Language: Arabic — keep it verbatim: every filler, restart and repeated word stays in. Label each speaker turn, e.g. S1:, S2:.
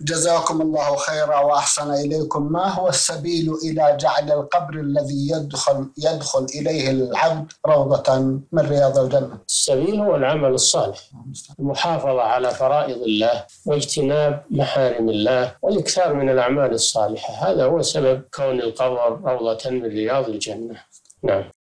S1: جزاكم الله خيرا وأحسن إليكم. ما هو السبيل إلى جعل القبر الذي يدخل يدخل إليه العبد روضة من رياض الجنة؟
S2: السبيل هو العمل الصالح، المحافظة على فرائض الله واجتناب محارم الله والإكثار من الأعمال الصالحة، هذا هو سبب كون القبر روضة من رياض الجنة. نعم.